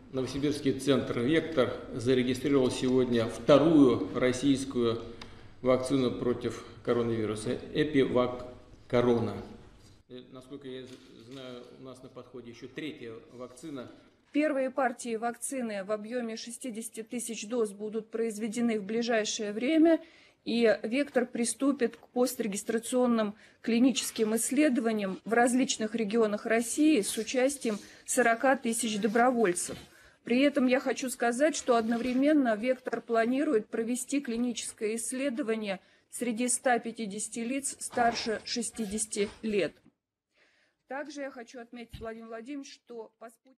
Новосибирский центр «Вектор» зарегистрировал сегодня вторую российскую вакцину против коронавируса – Эпивак Корона. Насколько я знаю, у нас на подходе еще третья вакцина. Первые партии вакцины в объеме 60 тысяч доз будут произведены в ближайшее время, и «Вектор» приступит к пострегистрационным клиническим исследованиям в различных регионах России с участием 40 тысяч добровольцев. При этом я хочу сказать, что одновременно «Вектор» планирует провести клиническое исследование среди 150 лиц старше 60 лет. Также я хочу отметить, Владимир Владимирович, что по спутнику...